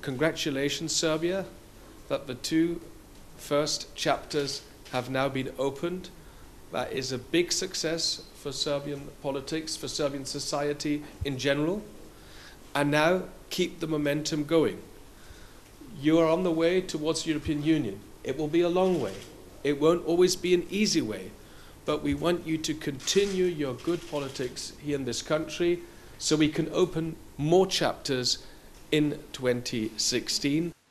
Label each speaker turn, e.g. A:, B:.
A: Congratulations, Serbia, that the two first chapters have now been opened. That is a big success for Serbian politics, for Serbian society in general. And now keep the momentum going. You are on the way towards the European Union. It will be a long way. It won't always be an easy way. But we want you to continue your good politics here in this country so we can open more chapters in 2016.